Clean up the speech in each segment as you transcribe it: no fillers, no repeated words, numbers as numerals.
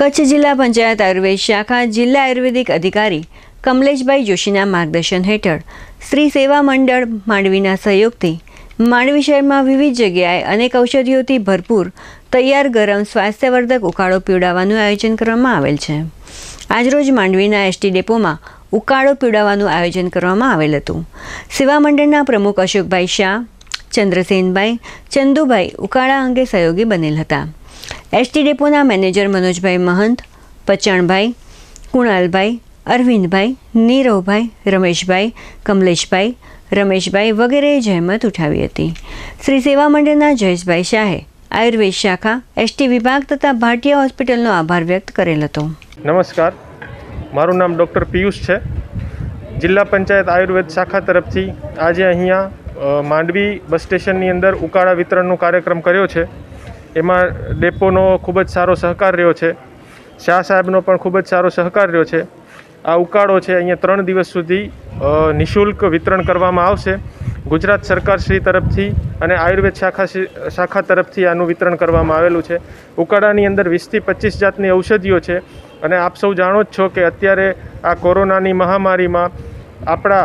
કચ્છ જિલ્લા પંચાયત આયુર્વેદ શાખા જિલ્લા આયુર્વેદિક અધિકારી કમલેશભાઈ જોશીના માર્ગદર્શન હેઠળ શ્રી સેવા મંડળ માંડવીના સહયોગથી માંડવી શહેરમાં વિવિધ જગ્યાએ અનેક ઔષધિઓથી ભરપૂર તૈયાર ગરમ સ્વાસ્થ્યવર્ધક ઉકાળો પીવડાવવાનું આયોજન કરવામાં આવેલ છે। આજરોજ માંડવીના એસ.ટ ડેપોમાં ઉકાળો પીવડાવવાનું આયોજન કરવામાં આવેલ હતું। સેવા મંડળના પ્રમુખ અશોકભાઈ શાહ, ચંદ્રસેનભાઈ, ચંદુભાઈ ઉકાળા અંગે સહયોગી બનેલ હતા। એસ.ટ ડેપોના મેનેજર મનોજભાઈ મહંત, પચાણભાઈ, કુણાલભાઈ, અરવિંદભાઈ, નીરવભાઈ, રમેશભાઈ, કમલેશભાઈ, રમેશભાઈ વગેરેએ જહેમત ઉઠાવી હતી। શ્રી સેવા મંડળના જયેશભાઈ શાહે આયુર્વેદ શાખા એસ.ટ વિભાગ તથા ભાટિયા હોસ્પિટલનો આભાર વ્યક્ત કરેલ હતો। નમસ્કાર, મારું નામ ડૉક્ટર પિયુષ છે। જિલ્લા પંચાયત આયુર્વેદ શાખા તરફથી આજે અહીંયા માંડવી બસ સ્ટેશનની અંદર ઉકાળા વિતરણનો કાર્યક્રમ કર્યો છે। એમાં ડેપોનો ખૂબ જ સારો સહકાર રહ્યો છે, શાહ સાહેબનો પણ ખૂબ જ સારો સહકાર રહ્યો છે। આ ઉકાળો છે અહીંયા 3 દિવસ સુધી નિઃશુલ્ક વિતરણ કરવામાં આવશે। ગુજરાત સરકાર શ્રી તરફથી અને આયુર્વેદ શાખા તરફથી આનું વિતરણ કરવામાં આવેલું છે। ઉકાળાની અંદર 20 થી 25 જાતની ઔષધિઓ છે અને આપ સૌ જાણો જ છો કે અત્યારે આ કોરોનાની મહામારીમાં આપણા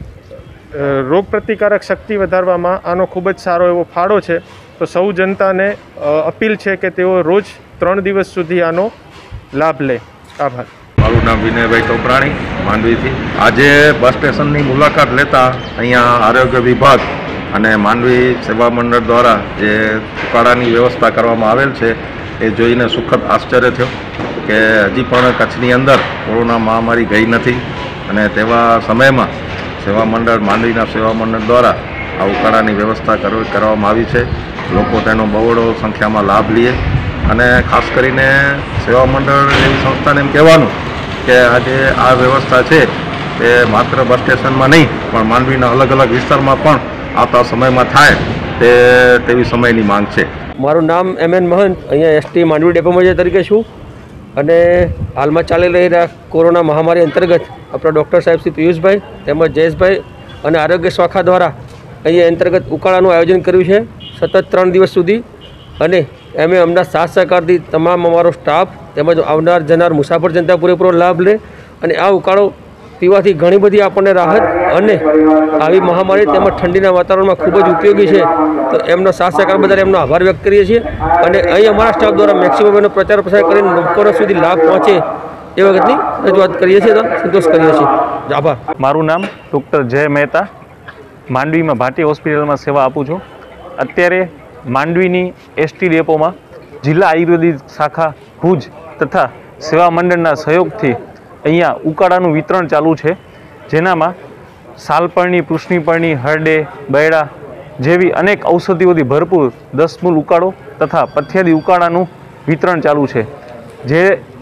રોગપ્રતિકારક શક્તિ વધારવામાં આનો ખૂબ જ સારો એવો ફાળો છે। તો સૌ જનતાને અપીલ છે કે તેઓ રોજ 3 દિવસ સુધી આનો લાભ લે। આભાર। મારું નામ વિનયભાઈ ટોપરાણી, માંડવીથી। આજે બસ સ્ટેશનની મુલાકાત લેતા અહીંયા આરોગ્ય વિભાગ અને માંડવી સેવા મંડળ દ્વારા જે ઉકાળાની વ્યવસ્થા કરવામાં આવેલ છે એ જોઈને સુખદ આશ્ચર્ય થયો કે હજી પણ કચ્છની અંદર કોરોના મહામારી ગઈ નથી અને તેવા સમયમાં સેવા મંડળ માંડવીના સેવા મંડળ દ્વારા આ ઉકાળાની વ્યવસ્થા કરવામાં આવી છે। લોકો તેનો બહોળો સંખ્યામાં લાભ લે અને ખાસ કરીને સેવા મંડળ એવી સંસ્થાને એમ કહેવાનું કે આજે આ વ્યવસ્થા છે એ માત્ર બસ સ્ટેશનમાં નહીં પણ માંડવીના અલગ અલગ વિસ્તારમાં પણ આવતા સમયમાં થાય તેવી સમયની માંગ છે। મારું નામ એમ.એન. મહંત, અહીંયા એસ.ટ માંડવી ડેપો મેનેજર તરીકે છું અને હાલમાં ચાલી રહેલા કોરોના મહામારી અંતર્ગત આપણા ડૉક્ટર સાહેબ શ્રી પિયુષભાઈ તેમજ જયેશભાઈ અને આરોગ્ય શાખા દ્વારા અહીંયા અંતર્ગત ઉકાળાનું આયોજન કર્યું છે સતત 3 દિવસ સુધી અને એમે અમના સાથ સહકારથી તમામ અમારો સ્ટાફ તેમજ આવનાર જનાર મુસાફર જનતા પૂરેપૂરો લાભ લે અને આ ઉકાળો પીવાથી ઘણી બધી આપણને રાહત અને આવી મહામારી તેમજ ઠંડીના વાતાવરણમાં ખૂબ જ ઉપયોગી છે। તો એમનો સાથ સહકાર બદલ એમનો આભાર વ્યક્ત કરીએ છીએ અને અહીં અમારા સ્ટાફ દ્વારા મેક્સિમમ એનો પ્રચાર પ્રસાર કરીને લોકો સુધી લાભ પહોંચે એ વખતની રજૂઆત કરીએ છીએ, તો સંતોષ કરીએ છીએ। આભાર। મારું નામ ડૉક્ટર જય મહેતા, માંડવીમાં ભાટિયા હોસ્પિટલમાં સેવા આપું છું। અત્યારે માંડવીની એસ.ટ ડેપોમાં જિલ્લા આયુર્વેદિક શાખા ભુજ તથા સેવા મંડળના સહયોગથી અહીંયા ઉકાળાનું વિતરણ ચાલુ છે, જેનામાં સાલપરણી, પૃષ્ણીપરણી, હરડે, બૈડા જેવી અનેક ઔષધિઓથી ભરપૂર 10 મૂલ ઉકાળો તથા પથ્યાદી ઉકાળાનું વિતરણ ચાલુ છે, જે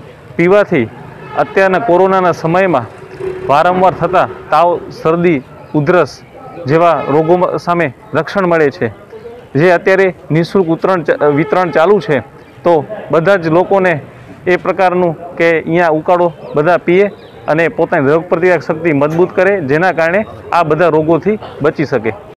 પીવાથી અત્યારના કોરોનાના સમયમાં વારંવાર થતા તાવ, શરદી, ઉધરસ જેવા રોગો સામે રક્ષણ મળે છે। જે અત્યારે નિઃશુલ્ક વિતરણ ચાલુ છે, તો બધા જ લોકોને એ પ્રકારનું કે અહીંયા ઉકાળો બધા પીએ અને પોતાની રોગપ્રતિકારક શક્તિ મજબૂત કરે, જેના કારણે આ બધા રોગોથી બચી શકે।